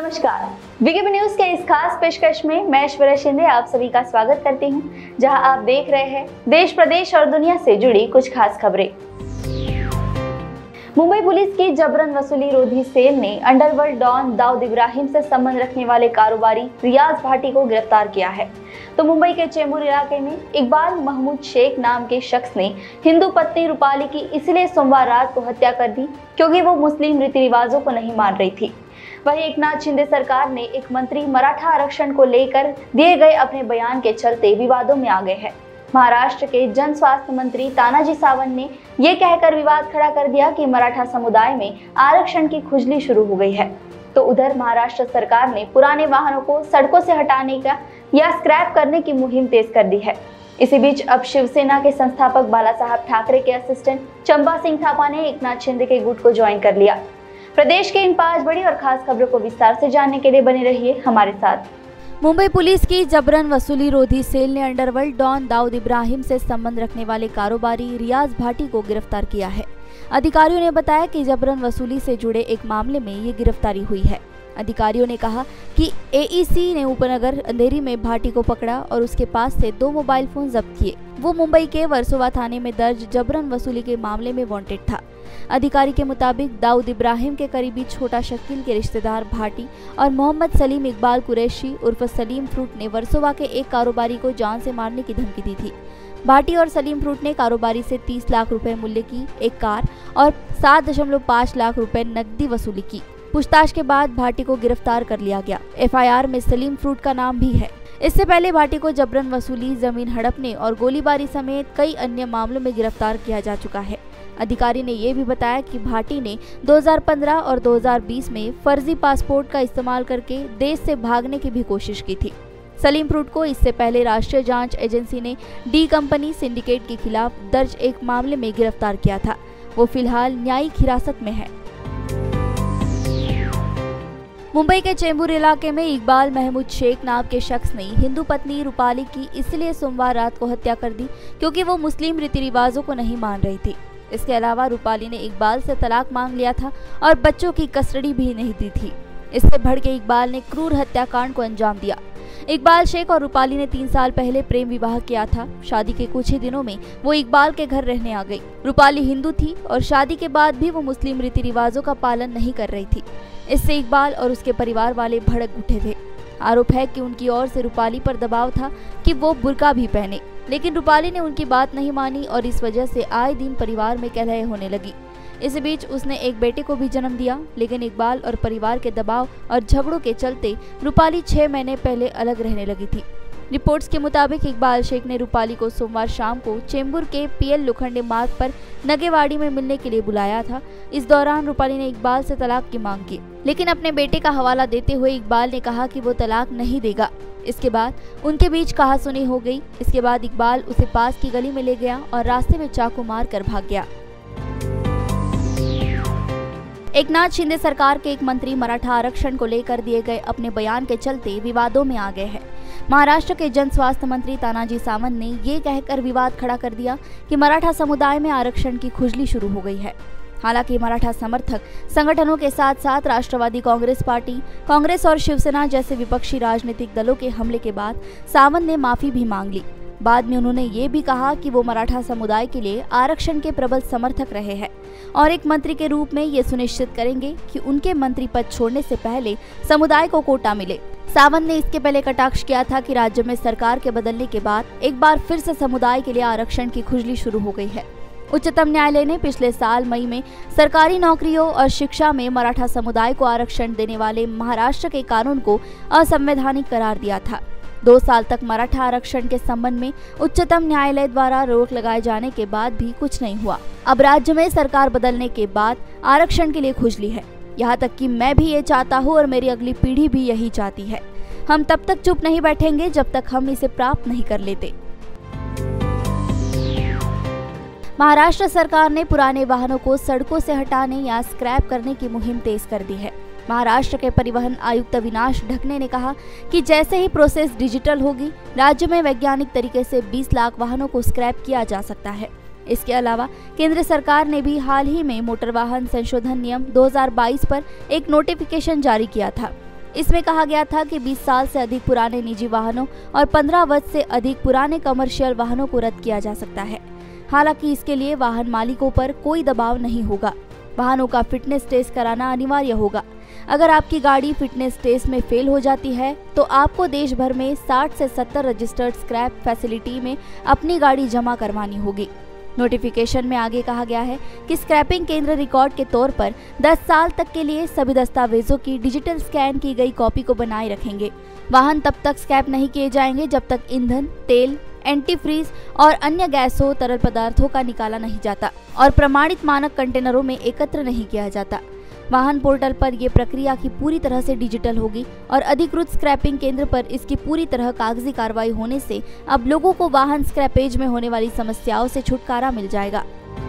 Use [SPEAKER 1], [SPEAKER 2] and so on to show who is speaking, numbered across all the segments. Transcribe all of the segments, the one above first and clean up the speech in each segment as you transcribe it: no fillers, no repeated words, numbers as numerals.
[SPEAKER 1] नमस्कार, VKB news के इस खास पेशकश में मैं ऐश्वर्या शिंदे आप सभी का स्वागत करती हूं, जहां आप देख रहे हैं देश, प्रदेश और दुनिया से जुड़ी कुछ खास खबरें। मुंबई पुलिस की जबरन वसूली रोधी सेल ने अंडरवर्ल्ड डॉन दाऊद इब्राहिम से संबंध रखने वाले कारोबारी रियाज भाटी को गिरफ्तार किया है। तो मुंबई के चेंबूर इलाके में इकबाल महमूद शेख नाम के शख्स ने हिंदू पत्नी रूपाली की इसलिए सोमवार रात को हत्या कर दी क्योंकि वो मुस्लिम रीति रिवाजों को नहीं मान रही थी। वहीं एकनाथ शिंदे सरकार ने एक मंत्री मराठा आरक्षण को लेकर दिए गए अपने बयान के चलते विवादों में आ गए हैं। महाराष्ट्र के जन स्वास्थ्य मंत्री तानाजी सावंत ने ये कहकर विवाद खड़ा कर दिया कि मराठा समुदाय में आरक्षण की खुजली शुरू हो गई है। तो उधर महाराष्ट्र सरकार ने पुराने वाहनों को सड़कों से हटाने का या स्क्रैप करने की मुहिम तेज कर दी है। इसी बीच अब शिवसेना के संस्थापक बाला साहब ठाकरे के असिस्टेंट चंबा सिंह थापा ने एकनाथ शिंदे के गुट को ज्वाइन कर लिया। प्रदेश के इन 5 बड़ी और खास खबरों को विस्तार से जानने के लिए बने रहिए हमारे साथ।
[SPEAKER 2] मुंबई पुलिस की जबरन वसूली रोधी सेल ने अंडरवर्ल्ड डॉन दाऊद इब्राहिम से संबंध रखने वाले कारोबारी रियाज भाटी को गिरफ्तार किया है। अधिकारियों ने बताया कि जबरन वसूली से जुड़े एक मामले में ये गिरफ्तारी हुई है। अधिकारियों ने कहा कि एईसी ने उपनगर अंधेरी में भाटी को पकड़ा और उसके पास से 2 मोबाइल फोन जब्त किए। वो मुंबई के वर्सोवा थाने में दर्ज जबरन वसूली के मामले में वांटेड था। अधिकारी के मुताबिक दाऊद इब्राहिम के करीबी छोटा शकील के रिश्तेदार भाटी और मोहम्मद सलीम इकबाल कुरैशी उर्फ सलीम फ्रूट ने वर्सोवा के एक कारोबारी को जान से मारने की धमकी दी थी। भाटी और सलीम फ्रूट ने कारोबारी से 30 लाख रुपए मूल्य की एक कार और 7.5 लाख रुपए नकदी वसूली की। पूछताछ के बाद भाटी को गिरफ्तार कर लिया गया। एफआईआर में सलीम फ्रूट का नाम भी है। इससे पहले भाटी को जबरन वसूली, जमीन हड़पने और गोलीबारी समेत कई अन्य मामलों में गिरफ्तार किया जा चुका है। अधिकारी ने यह भी बताया कि भाटी ने 2015 और 2020 में फर्जी पासपोर्ट का इस्तेमाल करके देश से भागने की भी कोशिश की थी। सलीम फ्रूट को इससे पहले राष्ट्रीय जांच एजेंसी ने डी कंपनी सिंडिकेट के खिलाफ दर्ज एक मामले में गिरफ्तार किया था। वो फिलहाल न्यायिक हिरासत में है। मुंबई के चेंबूर इलाके में इकबाल महमूद शेख नाम के शख्स ने हिंदू पत्नी रूपाली की इसलिए सोमवार रात को हत्या कर दी क्योंकि वो मुस्लिम रीति रिवाजों को नहीं मान रही थी। इसके अलावा रूपाली ने इकबाल से तलाक मांग लिया था और बच्चों की कस्टडी भी नहीं दी थी। इससे भड़के इकबाल ने क्रूर हत्याकांड को अंजाम दिया। इकबाल शेख और रूपाली ने 3 साल पहले प्रेम विवाह किया था। शादी के कुछ ही दिनों में वो इकबाल के घर रहने आ गई। रूपाली हिंदू थी और शादी के बाद भी वो मुस्लिम रीति रिवाजों का पालन नहीं कर रही थी। इससे इकबाल और उसके परिवार वाले भड़क उठे थे। आरोप है कि उनकी ओर से रूपाली पर दबाव था कि वो बुर्का भी पहने, लेकिन रूपाली ने उनकी बात नहीं मानी और इस वजह से आए दिन परिवार में कलह होने लगी। इस बीच उसने एक बेटे को भी जन्म दिया, लेकिन इकबाल और परिवार के दबाव और झगड़ों के चलते रूपाली 6 महीने पहले अलग रहने लगी थी। रिपोर्ट्स के मुताबिक इकबाल शेख ने रूपाली को सोमवार शाम को चेंबूर के पीएल लोखंडे मार्ग पर नगेवाड़ी में मिलने के लिए बुलाया था। इस दौरान रूपाली ने इकबाल से तलाक की मांग की, लेकिन अपने बेटे का हवाला देते हुए इकबाल ने कहा कि वो तलाक नहीं देगा। इसके बाद उनके बीच कहासुनी हो गई। इसके बाद इकबाल उसे पास की गली में ले गया और रास्ते में चाकू मार कर भाग गया। एकनाथ शिंदे सरकार के एक मंत्री मराठा आरक्षण को लेकर दिए गए अपने बयान के चलते विवादों में आ गए हैं। महाराष्ट्र के जन स्वास्थ्य मंत्री तानाजी सावंत ने ये कहकर विवाद खड़ा कर दिया कि मराठा समुदाय में आरक्षण की खुजली शुरू हो गई है। हालांकि मराठा समर्थक संगठनों के साथ साथ राष्ट्रवादी कांग्रेस पार्टी, कांग्रेस और शिवसेना जैसे विपक्षी राजनीतिक दलों के हमले के बाद सावंत ने माफी भी मांग ली। बाद में उन्होंने ये भी कहा कि वो मराठा समुदाय के लिए आरक्षण के प्रबल समर्थक रहे हैं और एक मंत्री के रूप में ये सुनिश्चित करेंगे कि उनके मंत्री पद छोड़ने से पहले समुदाय को कोटा मिले। सावंत ने इसके पहले कटाक्ष किया था कि राज्य में सरकार के बदलने के बाद एक बार फिर से समुदाय के लिए आरक्षण की खुजली शुरू हो गई है। उच्चतम न्यायालय ने पिछले साल मई में सरकारी नौकरियों और शिक्षा में मराठा समुदाय को आरक्षण देने वाले महाराष्ट्र के कानून को असंवैधानिक करार दिया था। 2 साल तक मराठा आरक्षण के संबंध में उच्चतम न्यायालय द्वारा रोक लगाए जाने के बाद भी कुछ नहीं हुआ। अब राज्य में सरकार बदलने के बाद आरक्षण के लिए खुजली है। यहाँ तक कि मैं भी ये चाहता हूँ और मेरी अगली पीढ़ी भी यही चाहती है। हम तब तक चुप नहीं बैठेंगे जब तक हम इसे प्राप्त नहीं कर लेते। महाराष्ट्र सरकार ने पुराने वाहनों को सड़कों से हटाने या स्क्रैप करने की मुहिम तेज कर दी है। महाराष्ट्र के परिवहन आयुक्त अविनाश ढकने ने कहा कि जैसे ही प्रोसेस डिजिटल होगी, राज्य में वैज्ञानिक तरीके से 20 लाख वाहनों को स्क्रैप किया जा सकता है। इसके अलावा केंद्र सरकार ने भी हाल ही में मोटर वाहन संशोधन नियम 2022 पर एक नोटिफिकेशन जारी किया था। इसमें कहा गया था कि 20 साल से अधिक पुराने निजी वाहनों और 15 वर्ष से अधिक पुराने कमर्शियल वाहनों को रद्द किया जा सकता है। हालांकि इसके लिए वाहन मालिकों पर कोई दबाव नहीं होगा। वाहनों का फिटनेस टेस्ट कराना अनिवार्य होगा। अगर आपकी गाड़ी फिटनेस टेस्ट में फेल हो जाती है तो आपको देश भर में 60 से 70 रजिस्टर्ड स्क्रैप फैसिलिटी में अपनी गाड़ी जमा करवानी होगी। नोटिफिकेशन में आगे कहा गया है कि स्क्रैपिंग केंद्र रिकॉर्ड के तौर पर 10 साल तक के लिए सभी दस्तावेजों की डिजिटल स्कैन की गई कॉपी को बनाए रखेंगे। वाहन तब तक स्क्रैप नहीं किए जाएंगे जब तक ईंधन, तेल, एंटीफ्रीज और अन्य गैसों, तरल पदार्थों का निकाला नहीं जाता और प्रमाणित मानक कंटेनरों में एकत्र नहीं किया जाता। वाहन पोर्टल पर यह प्रक्रिया की पूरी तरह से डिजिटल होगी और अधिकृत स्क्रैपिंग केंद्र पर इसकी पूरी तरह कागजी कार्रवाई होने से अब लोगों को वाहन स्क्रैपेज में होने वाली समस्याओं से छुटकारा मिल जाएगा।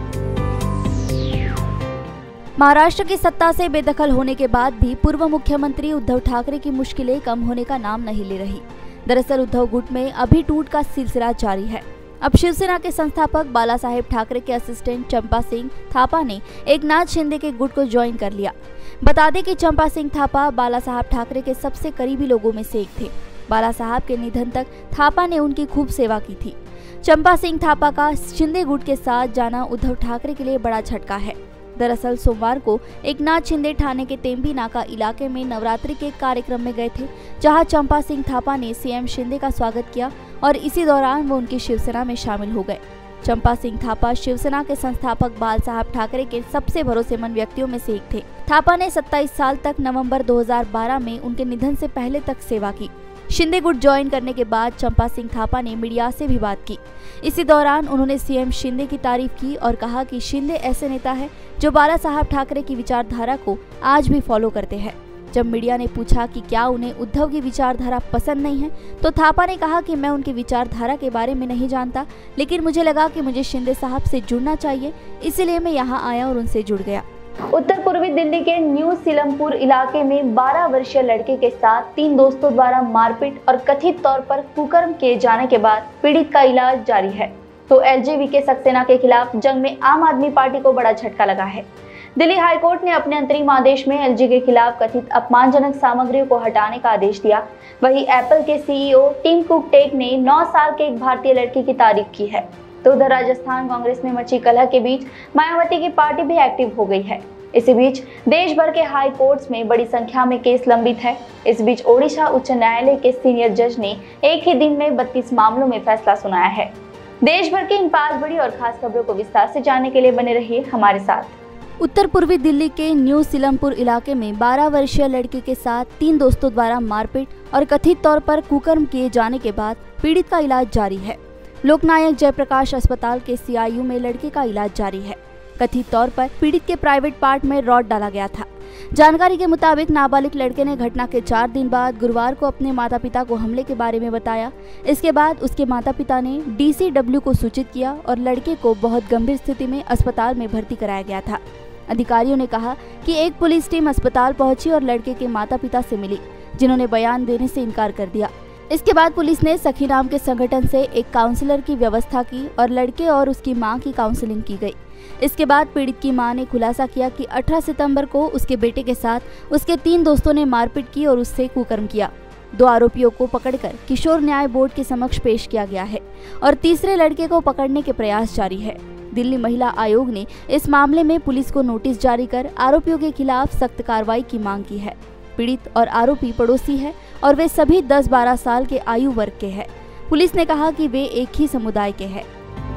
[SPEAKER 2] महाराष्ट्र की सत्ता से बेदखल होने के बाद भी पूर्व मुख्यमंत्री उद्धव ठाकरे की मुश्किलें कम होने का नाम नहीं ले रही। दरअसल उद्धव गुट में अभी टूट का सिलसिला जारी है। अब शिवसेना के संस्थापक बाला साहेब ठाकरे के असिस्टेंट चंपा सिंह थापा ने एकनाथ शिंदे के गुट को ज्वाइन कर लिया। बता दें कि चंपा सिंह थापा बाला साहब ठाकरे के सबसे करीबी लोगों में से एक थे। बाला साहब के निधन तक थापा ने उनकी खूब सेवा की थी। चंपा सिंह थापा का शिंदे गुट के साथ जाना उद्धव ठाकरे के लिए बड़ा झटका है। दरअसल सोमवार को एकनाथ शिंदे ठाणे के तेम्बी नाका इलाके में नवरात्रि के कार्यक्रम में गए थे, जहां चंपा सिंह थापा ने सीएम शिंदे का स्वागत किया और इसी दौरान वो उनकी शिवसेना में शामिल हो गए। चंपा सिंह थापा शिवसेना के संस्थापक बाल साहब ठाकरे के सबसे भरोसेमंद व्यक्तियों में से एक थे। थापा ने 27 साल तक नवंबर 2012 में उनके निधन से पहले तक सेवा की। शिंदे गुट ज्वाइन करने के बाद चंपा सिंह थापा ने मीडिया से भी बात की। इसी दौरान उन्होंने सीएम शिंदे की तारीफ की और कहा कि शिंदे ऐसे नेता है जो बाला साहब ठाकरे की विचारधारा को आज भी फॉलो करते हैं। जब मीडिया ने पूछा कि क्या उन्हें उद्धव की विचारधारा पसंद नहीं है, तो थापा ने कहा कि मैं उनकी विचारधारा के बारे में नहीं जानता, लेकिन मुझे लगा कि मुझे शिंदे साहब से जुड़ना चाहिए, इसलिए मैं यहाँ आया और उनसे जुड़ गया।
[SPEAKER 1] उत्तर पूर्वी दिल्ली के न्यू सीलमपुर इलाके में 12 वर्षीय लड़के के साथ 3 दोस्तों द्वारा मारपीट और कथित तौर पर कुकर्म किए जाने के बाद पीड़ित का इलाज जारी है। तो एलजीबीके सक्सेना के खिलाफ जंग में आम आदमी पार्टी को बड़ा झटका लगा है। दिल्ली हाईकोर्ट ने अपने अंतरिम आदेश में एलजी के खिलाफ कथित अपमानजनक सामग्रियों को हटाने का आदेश दिया। वहीं एप्पल के सीईओ टिम कुक ने 9 साल के एक भारतीय लड़के की तारीफ की है। तो उधर राजस्थान कांग्रेस में मची कलह के बीच मायावती की पार्टी भी एक्टिव हो गई है। इसी बीच देश भर के हाई कोर्ट्स में बड़ी संख्या में केस लंबित है। इस बीच ओडिशा उच्च न्यायालय के सीनियर जज ने एक ही दिन में 32 मामलों में फैसला सुनाया है। देश भर की इन 5 बड़ी और खास खबरों को विस्तार से जानने के लिए बने रहिए हमारे साथ।
[SPEAKER 2] उत्तर पूर्वी दिल्ली के न्यू सीलमपुर इलाके में 12 वर्षीय लड़के के साथ 3 दोस्तों द्वारा मारपीट और कथित तौर पर कुकर्म किए जाने के बाद पीड़ित का इलाज जारी है। लोकनायक जयप्रकाश अस्पताल के सीआईयू में लड़के का इलाज जारी है। कथित तौर पर पीड़ित के प्राइवेट पार्ट में रॉड डाला गया था। जानकारी के मुताबिक नाबालिग लड़के ने घटना के 4 दिन बाद गुरुवार को अपने माता पिता को हमले के बारे में बताया। इसके बाद उसके माता पिता ने डीसीडब्ल्यू को सूचित किया और लड़के को बहुत गंभीर स्थिति में अस्पताल में भर्ती कराया गया था। अधिकारियों ने कहा कि एक पुलिस टीम अस्पताल पहुंची और लड़के के माता पिता से मिली, जिन्होंने बयान देने से इनकार कर दिया। इसके बाद पुलिस ने सखी नाम के संगठन से एक काउंसलर की व्यवस्था की और लड़के और उसकी मां की काउंसलिंग की गई। इसके बाद पीड़ित की मां ने खुलासा किया कि 18 सितंबर को उसके बेटे के साथ उसके 3 दोस्तों ने मारपीट की और उससे कुकर्म किया। 2 आरोपियों को पकड़कर किशोर न्याय बोर्ड के समक्ष पेश किया गया है और तीसरे लड़के को पकड़ने के प्रयास जारी है। दिल्ली महिला आयोग ने इस मामले में पुलिस को नोटिस जारी कर आरोपियों के खिलाफ सख्त कार्रवाई की मांग की है। पीड़ित और आरोपी पड़ोसी है और वे सभी 10-12 साल के आयु वर्ग के हैं। पुलिस ने कहा कि वे एक ही समुदाय के हैं।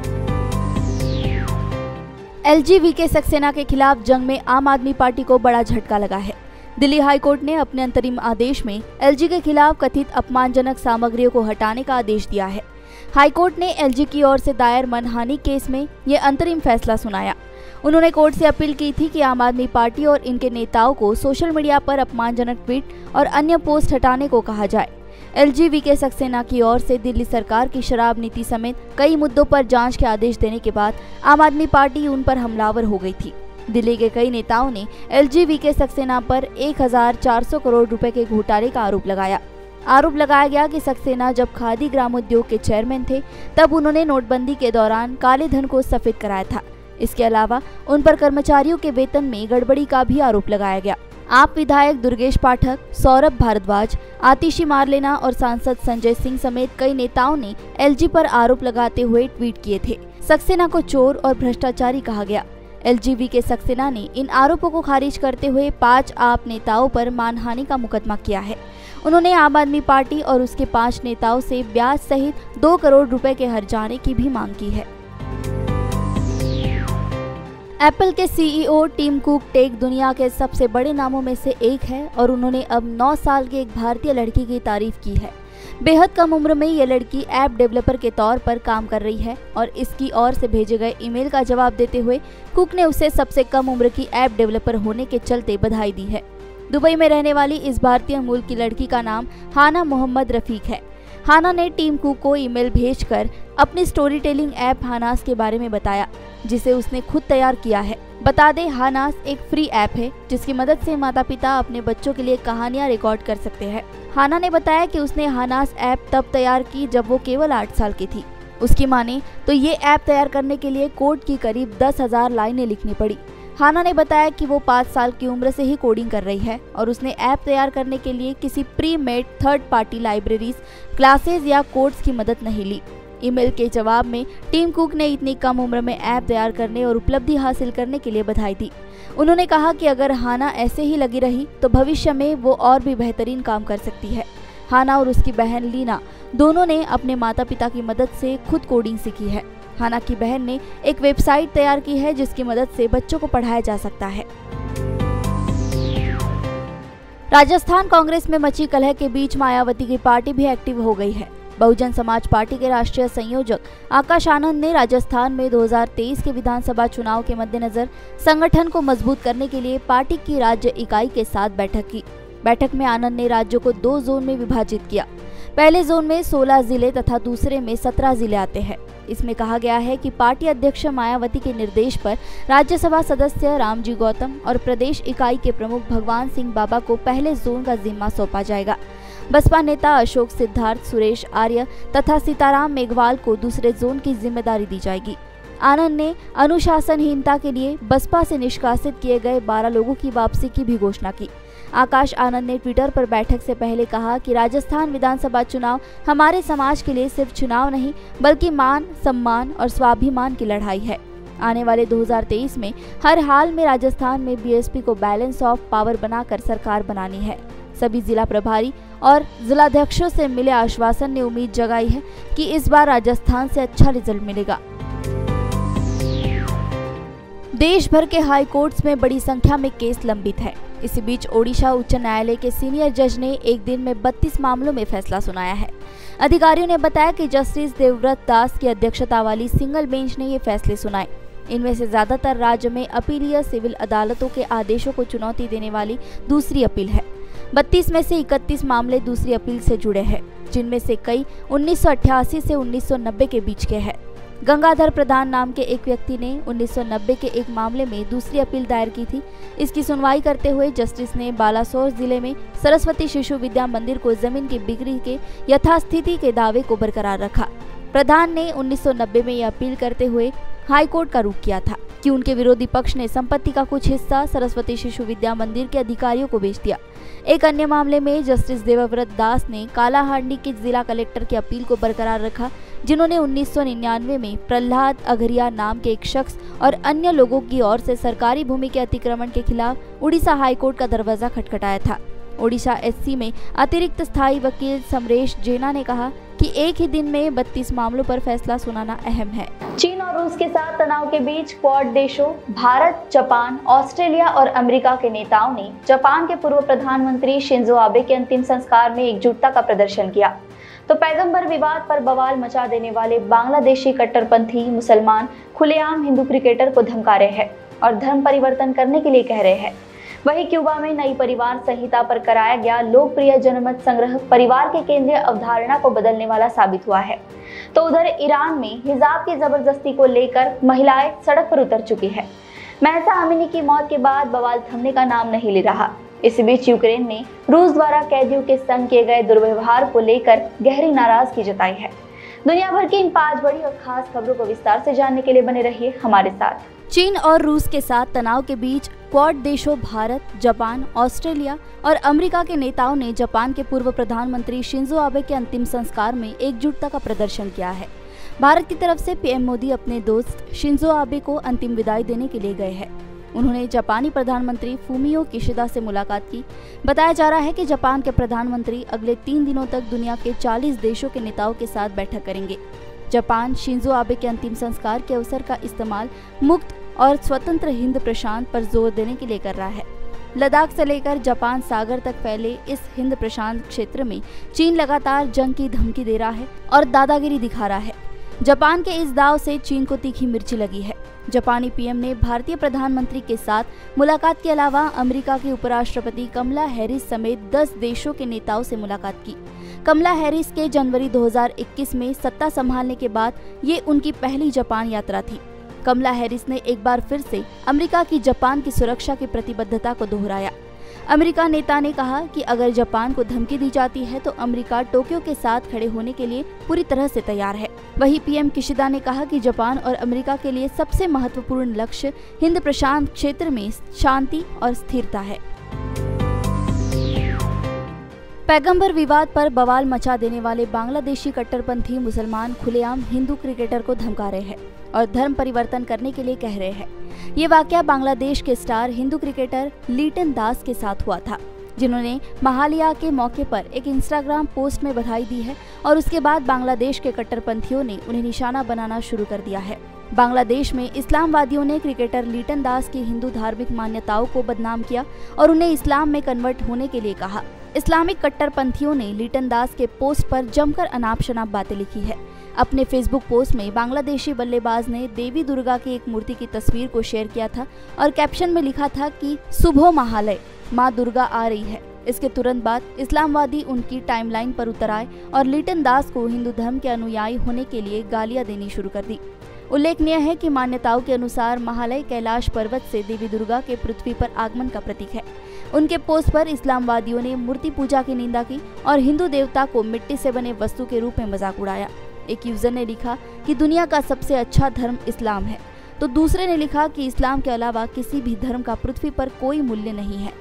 [SPEAKER 2] एलजीबीके सक्सेना के खिलाफ जंग में आम आदमी पार्टी को बड़ा झटका लगा है। दिल्ली हाईकोर्ट ने अपने अंतरिम आदेश में एलजी के खिलाफ कथित अपमानजनक सामग्रियों को हटाने का आदेश दिया है। हाईकोर्ट ने एलजी की ओर से दायर मानहानि केस में ये अंतरिम फैसला सुनाया। उन्होंने कोर्ट से अपील की थी कि आम आदमी पार्टी और इनके नेताओं को सोशल मीडिया पर अपमानजनक ट्वीट और अन्य पोस्ट हटाने को कहा जाए। एलजीबीके सक्सेना की ओर से दिल्ली सरकार की शराब नीति समेत कई मुद्दों पर जांच के आदेश देने के बाद आम आदमी पार्टी उन पर हमलावर हो गई थी। दिल्ली के कई नेताओं ने एलजीबीके सक्सेना पर 1400 करोड़ रुपए के घोटाले का आरोप लगाया गया कि सक्सेना जब खादी ग्रामोद्योग के चेयरमैन थे तब उन्होंने नोटबंदी के दौरान काले धन को सफेद कराया था। इसके अलावा उन पर कर्मचारियों के वेतन में गड़बड़ी का भी आरोप लगाया गया। आप विधायक दुर्गेश पाठक, सौरभ भारद्वाज, आतिशी मारलेना और सांसद संजय सिंह समेत कई नेताओं ने एलजी पर आरोप लगाते हुए ट्वीट किए थे। सक्सेना को चोर और भ्रष्टाचारी कहा गया। एलजीबी के सक्सेना ने इन आरोपों को खारिज करते हुए 5 आप नेताओं पर मानहानि का मुकदमा किया है। उन्होंने आम आदमी पार्टी और उसके 5 नेताओं से ब्याज सहित 2 करोड़ रुपए के हर्जाने की भी मांग की है। एप्पल के सीईओ टिम कुक टेक दुनिया के सबसे बड़े नामों में से एक है और उन्होंने अब 9 साल की एक भारतीय लड़की की तारीफ की है। बेहद कम उम्र में ये लड़की ऐप डेवलपर के तौर पर काम कर रही है और इसकी ओर से भेजे गए ईमेल का जवाब देते हुए कुक ने उसे सबसे कम उम्र की ऐप डेवलपर होने के चलते बधाई दी है। दुबई में रहने वाली इस भारतीय मूल की लड़की का नाम हाना मोहम्मद रफीक है। हाना ने टीम कुक को ईमेल भेजकर अपनी स्टोरी टेलिंग ऐप हानास के बारे में बताया, जिसे उसने खुद तैयार किया है। बता दें, हानास एक फ्री ऐप है जिसकी मदद से माता-पिता अपने बच्चों के लिए कहानियां रिकॉर्ड कर सकते हैं। हाना ने बताया कि उसने हानास ऐप तब तैयार की जब वो केवल 8 साल की थी। उसकी माने तो ये ऐप तैयार करने के लिए कोड की करीब 10,000 लाइनें लिखनी पड़ी। हाना ने बताया कि वो 5 साल की उम्र से ही कोडिंग कर रही है और उसने ऐप तैयार करने के लिए किसी pre made third party libraries, classes या कोर्स की मदद नहीं ली। ईमेल के जवाब में टीम कुक ने इतनी कम उम्र में ऐप तैयार करने और उपलब्धि हासिल करने के लिए बधाई दी। उन्होंने कहा कि अगर हाना ऐसे ही लगी रही तो भविष्य में वो और भी बेहतरीन काम कर सकती है। हाना और उसकी बहन लीना दोनों ने अपने माता पिता की मदद से खुद कोडिंग सीखी है। हाना की बहन ने एक वेबसाइट तैयार की है जिसकी मदद से बच्चों को पढ़ाया जा सकता है। राजस्थान कांग्रेस में मची कलह के बीच मायावती की पार्टी भी एक्टिव हो गई है। बहुजन समाज पार्टी के राष्ट्रीय संयोजक आकाश आनंद ने राजस्थान में 2023 के विधानसभा चुनाव के मद्देनजर संगठन को मजबूत करने के लिए पार्टी की राज्य इकाई के साथ बैठक की। बैठक में आनंद ने राज्यों को 2 जोन में विभाजित किया। पहले जोन में 16 जिले तथा दूसरे में 17 जिले आते हैं। इसमें कहा गया है कि पार्टी अध्यक्ष मायावती के निर्देश पर राज्यसभा सदस्य रामजी गौतम और प्रदेश इकाई के प्रमुख भगवान सिंह बाबा को पहले जोन का जिम्मा सौंपा जाएगा। बसपा नेता अशोक सिद्धार्थ, सुरेश आर्य तथा सीताराम मेघवाल को दूसरे जोन की जिम्मेदारी दी जाएगी। आनंद ने अनुशासनहीनता के लिए बसपा से निष्कासित किए गए 12 लोगों की वापसी की भी घोषणा की। आकाश आनंद ने ट्विटर पर बैठक से पहले कहा कि राजस्थान विधानसभा चुनाव हमारे समाज के लिए सिर्फ चुनाव नहीं बल्कि मान, सम्मान और स्वाभिमान की लड़ाई है। आने वाले 2023 में हर हाल में राजस्थान में बीएसपी को बैलेंस ऑफ पावर बनाकर सरकार बनानी है। सभी जिला प्रभारी और जिलाध्यक्षों से मिले आश्वासन ने उम्मीद जगाई है कि इस बार राजस्थान से अच्छा रिजल्ट मिलेगा। देश भर के हाई कोर्ट्स में बड़ी संख्या में केस लंबित है। इसी बीच ओडिशा उच्च न्यायालय के सीनियर जज ने एक दिन में 32 मामलों में फैसला सुनाया है। अधिकारियों ने बताया कि जस्टिस देवव्रत दास की अध्यक्षता वाली सिंगल बेंच ने ये फैसले सुनाए। इनमें से ज्यादातर राज्य में अपीलीय सिविल अदालतों के आदेशों को चुनौती देने वाली दूसरी अपील है। 32 में से 31 मामले दूसरी अपील से जुड़े हैं, जिनमें से कई 1988 से 1990 के बीच के हैं। गंगाधर प्रधान नाम के एक व्यक्ति ने 1990 के एक मामले में दूसरी अपील दायर की थी। इसकी सुनवाई करते हुए जस्टिस ने बालासोर जिले में सरस्वती शिशु विद्या मंदिर को जमीन की बिक्री के यथास्थिति के दावे को बरकरार रखा। प्रधान ने 1990 में यह अपील करते हुए हाईकोर्ट का रुख किया था कि उनके विरोधी पक्ष ने संपत्ति का कुछ हिस्सा सरस्वती शिशु विद्या मंदिर के अधिकारियों को बेच दिया। एक अन्य मामले में जस्टिस देवव्रत दास ने कालाहांडी के जिला कलेक्टर की अपील को बरकरार रखा, जिन्होंने 1999 में प्रहलाद अघरिया नाम के एक शख्स और अन्य लोगों की ओर से सरकारी भूमि के अतिक्रमण के खिलाफ उड़ीसा हाईकोर्ट का दरवाजा खटखटाया था। ओडिशा एससी में अतिरिक्त स्थायी वकील समरेश जेना ने कहा कि एक ही दिन में 32 मामलों पर फैसला सुनाना अहम है।
[SPEAKER 1] चीन और रूस के साथ तनाव के बीच क्वाड देशों भारत, जापान, ऑस्ट्रेलिया और अमेरिका के नेताओं ने जापान के पूर्व प्रधानमंत्री शिंजो आबे के अंतिम संस्कार में एकजुटता का प्रदर्शन किया। तो पैगंबर विवाद पर बवाल मचा देने वाले बांग्लादेशी कट्टरपंथी मुसलमान खुलेआम हिंदू क्रिकेटर को धमका रहे हैं और धर्म परिवर्तन करने के लिए कह रहे हैं। वहीं क्यूबा में नई परिवार संहिता पर कराया गया लोकप्रिय जनमत संग्रह परिवार के केंद्रीय अवधारणा को बदलने वाला साबित हुआ है। तो उधर ईरान में हिजाब की जबरदस्ती को लेकर महिलाएं सड़क पर उतर चुकी है। महसा अमीनी की मौत के बाद बवाल थमने का नाम नहीं ले रहा। इस बीच यूक्रेन ने रूस द्वारा कैदियों के संग किए गए दुर्व्यवहार को लेकर गहरी नाराजगी जताई है। दुनिया भर की इन 5 बड़ी और खास खबरों को विस्तार से जानने के लिए बने रहिए हमारे साथ।
[SPEAKER 2] चीन और रूस के साथ तनाव के बीच क्वाड देशों भारत, जापान, ऑस्ट्रेलिया और अमेरिका के नेताओं ने जापान के पूर्व प्रधानमंत्री शिंजो आबे के अंतिम संस्कार में एकजुटता का प्रदर्शन किया है। भारत की तरफ से पीएम मोदी अपने दोस्त शिंजो आबे को अंतिम विदाई देने के लिए गए हैं। उन्होंने जापानी प्रधानमंत्री फूमियो किशिदा से मुलाकात की। बताया जा रहा है कि जापान के प्रधानमंत्री अगले 3 दिनों तक दुनिया के 40 देशों के नेताओं के साथ बैठक करेंगे। जापान शिंजो आबे के अंतिम संस्कार के अवसर का इस्तेमाल मुक्त और स्वतंत्र हिंद प्रशांत पर जोर देने के लिए कर रहा है। लद्दाख से लेकर जापान सागर तक फैले इस हिंद प्रशांत क्षेत्र में चीन लगातार जंग की धमकी दे रहा है और दादागिरी दिखा रहा है। जापान के इस दाव से चीन को तीखी मिर्ची लगी है। जापानी पीएम ने भारतीय प्रधानमंत्री के साथ मुलाकात के अलावा अमेरिका की उपराष्ट्रपति कमला हैरिस समेत 10 देशों के नेताओं से मुलाकात की। कमला हैरिस के जनवरी 2021 में सत्ता संभालने के बाद ये उनकी पहली जापान यात्रा थी। कमला हैरिस ने एक बार फिर से अमेरिका की जापान की सुरक्षा की प्रतिबद्धता को दोहराया। अमेरिका नेता ने कहा कि अगर जापान को धमकी दी जाती है तो अमेरिका टोक्यो के साथ खड़े होने के लिए पूरी तरह से तैयार है। वहीं पीएम किशिदा ने कहा कि जापान और अमेरिका के लिए सबसे महत्वपूर्ण लक्ष्य हिंद प्रशांत क्षेत्र में शांति और स्थिरता है। पैगंबर विवाद पर बवाल मचा देने वाले बांग्लादेशी कट्टरपंथी मुसलमान खुलेआम हिंदू क्रिकेटर को धमका रहे हैं और धर्म परिवर्तन करने के लिए कह रहे हैं। ये वाकया बांग्लादेश के स्टार हिंदू क्रिकेटर लिटन दास के साथ हुआ था, जिन्होंने महालया के मौके पर एक इंस्टाग्राम पोस्ट में बधाई दी है और उसके बाद बांग्लादेश के कट्टरपंथियों ने उन्हें निशाना बनाना शुरू कर दिया है। बांग्लादेश में इस्लामवादियों ने क्रिकेटर लिटन दास की हिंदू धार्मिक मान्यताओं को बदनाम किया और उन्हें इस्लाम में कन्वर्ट होने के लिए कहा। इस्लामिक कट्टरपंथियों ने लिटन दास के पोस्ट पर जमकर अनाप शनाप बातें लिखी है। अपने फेसबुक पोस्ट में बांग्लादेशी बल्लेबाज ने देवी दुर्गा की एक मूर्ति की तस्वीर को शेयर किया था और कैप्शन में लिखा था कि सुबह महालय, माँ दुर्गा आ रही है। इसके तुरंत बाद इस्लामवादी उनकी टाइमलाइन पर उतर आए और लिटन दास को हिंदू धर्म के अनुयायी होने के लिए गालियां देनी शुरू कर दी। उल्लेखनीय है कि मान्यताओं के अनुसार महालय कैलाश पर्वत से देवी दुर्गा के पृथ्वी पर आगमन का प्रतीक है। उनके पोस्ट पर इस्लामवादियों ने मूर्ति पूजा की निंदा की और हिंदू देवता को मिट्टी से बने वस्तु के रूप में मजाक उड़ाया। एक यूजर ने लिखा कि दुनिया का सबसे अच्छा धर्म इस्लाम है, तो दूसरे ने लिखा कि इस्लाम के अलावा किसी भी धर्म का पृथ्वी पर कोई मूल्य नहीं है।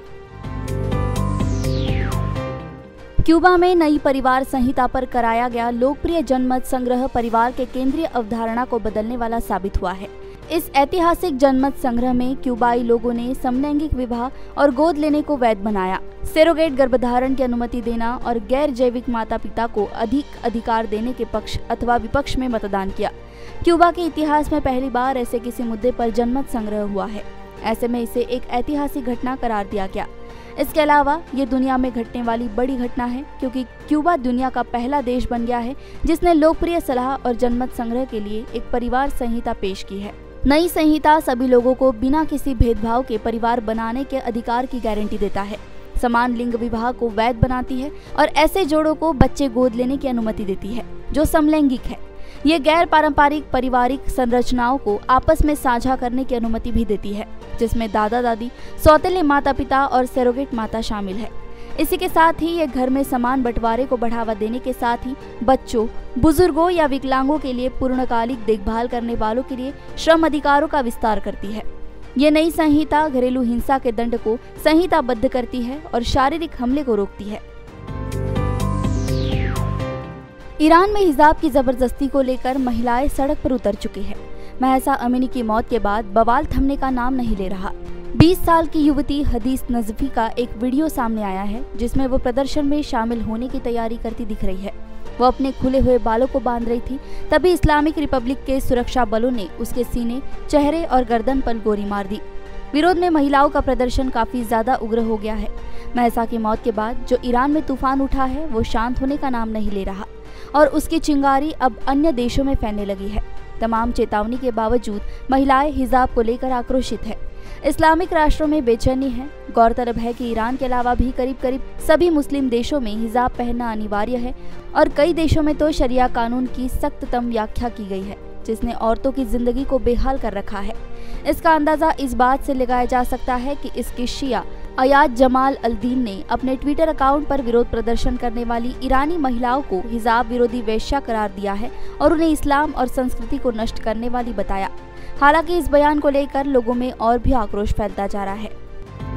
[SPEAKER 2] क्यूबा में नई परिवार संहिता पर कराया गया लोकप्रिय जनमत संग्रह परिवार के केंद्रीय अवधारणा को बदलने वाला साबित हुआ है। इस ऐतिहासिक जनमत संग्रह में क्यूबाई लोगों ने समलैंगिक विवाह और गोद लेने को वैध बनाया, सेरोगेट गर्भधारण की अनुमति देना और गैर जैविक माता पिता को अधिक अधिकार देने के पक्ष अथवा विपक्ष में मतदान किया। क्यूबा के इतिहास में पहली बार ऐसे किसी मुद्दे पर जनमत संग्रह हुआ है। ऐसे में इसे एक ऐतिहासिक घटना करार दिया गया। इसके अलावा ये दुनिया में घटने वाली बड़ी घटना है, क्योंकि क्यूबा दुनिया का पहला देश बन गया है जिसने लोकप्रिय सलाह और जनमत संग्रह के लिए एक परिवार संहिता पेश की है। नई संहिता सभी लोगों को बिना किसी भेदभाव के परिवार बनाने के अधिकार की गारंटी देता है, समान लिंग विवाह को वैध बनाती है और ऐसे जोड़ों को बच्चे गोद लेने की अनुमति देती है जो समलैंगिक है। ये गैर पारंपरिक पारिवारिक संरचनाओं को आपस में साझा करने की अनुमति भी देती है, जिसमें दादा दादी, सौतेले माता पिता और सेरोगेट माता शामिल है। इसी के साथ ही ये घर में समान बंटवारे को बढ़ावा देने के साथ ही बच्चों, बुजुर्गों या विकलांगों के लिए पूर्णकालिक देखभाल करने वालों के लिए श्रम अधिकारों का विस्तार करती है। ये नई संहिता घरेलू हिंसा के दंड को संहिताबद्ध करती है और शारीरिक हमले को रोकती है। ईरान में हिजाब की जबरदस्ती को लेकर महिलाएं सड़क पर उतर चुकी हैं। महसा अमीनी की मौत के बाद बवाल थमने का नाम नहीं ले रहा। 20 साल की युवती हदीस नजफी का एक वीडियो सामने आया है, जिसमें वो प्रदर्शन में शामिल होने की तैयारी करती दिख रही है। वो अपने खुले हुए बालों को बांध रही थी, तभी इस्लामिक रिपब्लिक के सुरक्षा बलों ने उसके सीने, चेहरे और गर्दन पर गोली मार दी। विरोध में महिलाओं का प्रदर्शन काफी ज्यादा उग्र हो गया है। महसा की मौत के बाद जो ईरान में तूफान उठा है वो शांत होने का नाम नहीं ले रहा और उसकी चिंगारी अब अन्य देशों में फैलने लगी है। तमाम चेतावनी के बावजूद महिलाएं हिजाब को लेकर आक्रोशित है। इस्लामिक राष्ट्रों में बेचैनी है। गौरतलब है कि ईरान के अलावा भी करीब सभी मुस्लिम देशों में हिजाब पहनना अनिवार्य है और कई देशों में तो शरिया कानून की सख्ततम व्याख्या की गई है, जिसने औरतों की जिंदगी को बेहाल कर रखा है। इसका अंदाजा इस बात से लगाया जा सकता है कि इसके शिया अयाज जमाल अल-दीन ने अपने ट्विटर अकाउंट पर विरोध प्रदर्शन करने वाली ईरानी महिलाओं को हिजाब विरोधी वेश्या करार दिया है और उन्हें इस्लाम और संस्कृति को नष्ट करने वाली बताया। हालांकि इस बयान को लेकर लोगों में और भी आक्रोश फैलता जा रहा है।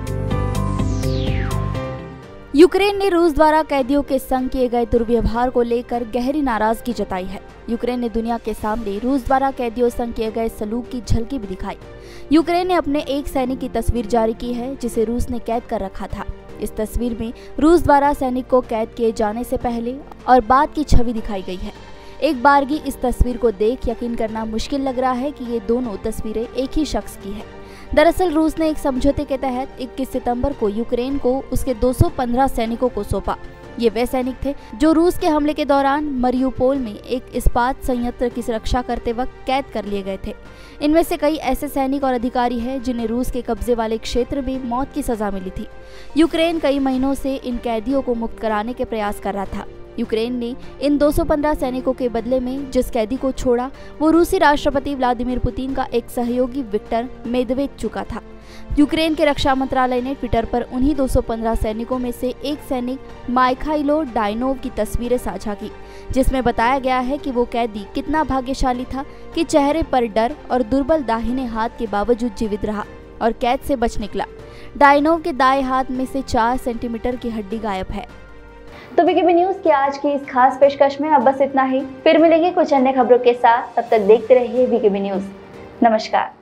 [SPEAKER 2] यूक्रेन ने रूस द्वारा कैदियों के संग किए गए दुर्व्यवहार को लेकर गहरी नाराजगी जताई है। यूक्रेन ने दुनिया के सामने रूस द्वारा कैदियों संग किए गए सलूक की झलकी भी दिखाई। यूक्रेन ने अपने एक सैनिक की तस्वीर जारी की है जिसे रूस ने कैद कर रखा था। इस तस्वीर में रूस द्वारा सैनिक को कैद किए जाने से पहले और बाद की छवि दिखाई गई है। एक बारगी इस तस्वीर को देख यकीन करना मुश्किल लग रहा है कि ये दोनों तस्वीरें एक ही शख्स की है। दरअसल रूस ने एक समझौते के तहत 21 सितंबर को यूक्रेन को उसके 215 सैनिकों को सौंपा। ये वे सैनिक थे जो रूस के हमले के दौरान मरियुपोल में एक इस्पात संयंत्र की सुरक्षा करते वक्त कैद कर लिए गए थे। इनमें से कई ऐसे सैनिक और अधिकारी हैं जिन्हें रूस के कब्जे वाले क्षेत्र में मौत की सजा मिली थी। यूक्रेन कई महीनों से इन कैदियों को मुक्त कराने के प्रयास कर रहा था। यूक्रेन ने इन 215 सैनिकों के बदले में जिस कैदी को छोड़ा वो रूसी राष्ट्रपति व्लादिमीर पुतिन का एक सहयोगी विक्टर मेदवेचुक था। यूक्रेन के रक्षा मंत्रालय ने ट्विटर पर उन्हीं 215 सैनिकों में से एक सैनिक माइखाइलो डाइनोव की तस्वीरें साझा की, जिसमें बताया गया है कि वो कैदी कितना भाग्यशाली था कि चेहरे पर डर और दुर्बल दाहिने हाथ के बावजूद जीवित रहा और कैद से बच निकला। डाइनोव के दाएं हाथ में से 4 सेंटीमीटर की हड्डी गायब है।
[SPEAKER 1] तो वीकेबी न्यूज की आज की इस खास पेशकश में अब बस इतना ही। फिर मिलेंगे कुछ अन्य खबरों के साथ। तब तक देखते रहिए वीकेबी न्यूज। नमस्कार।